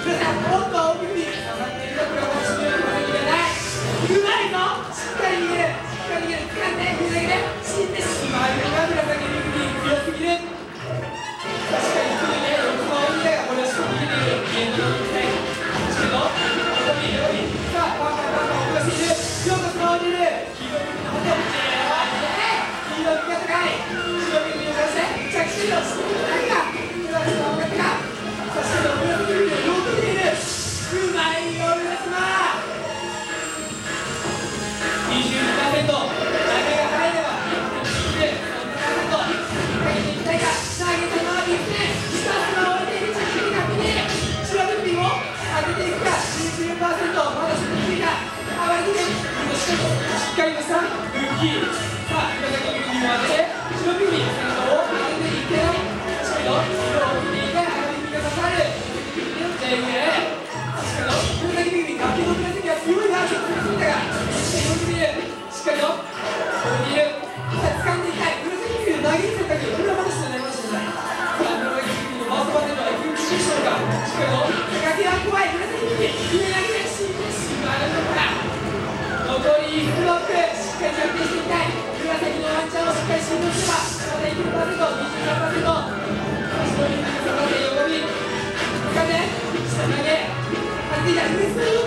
もっと奥に刺さっているところを締めることがない。うまいぞ。しっかり逃げる、しっかり逃げる、掴んで振り上げて死んでしまうのが紫組強すぎる。確かに低いね、横の鬼だがこれはしっかり逃げている。ゲームの動きたい。しかも横にさあ、パンパンパンパン動かしている。強くスマホにいる。黄色組のことを黄色組が高い。白組を出して着地をしている。何が今のスマホが高い。そして紫組をよく見ている。うまいよ、浦島。22%、投げが入れば1.9%、かけていきたいが、投げたままビッグでスタートが置いている。着地が見て白組を上げていくか。19%、まだしっくりが上がりきれん。しっかりとした復帰。さあ、紫組も当てて白組先頭を上げていってない。しっかりと色を見ていて赤組が刺さる。J 組で紫組、崖の紫は強いな。ちょっと強すぎたがしっかりと見ている。掴んでいきたい。紫組の投げる選択、これはまだしない、まだしない。さあ、紫組のマウスバッテンは厳しいでしょうか。しっかりと崖は怖い。紫組上投げで死んでしまうのか。残り1ブロック、しっかり逆転していきたい。紫のワンチャンをしっかり振動すればまだ 1%、23%、白組の下がって横に掴んで下投げ当てていた。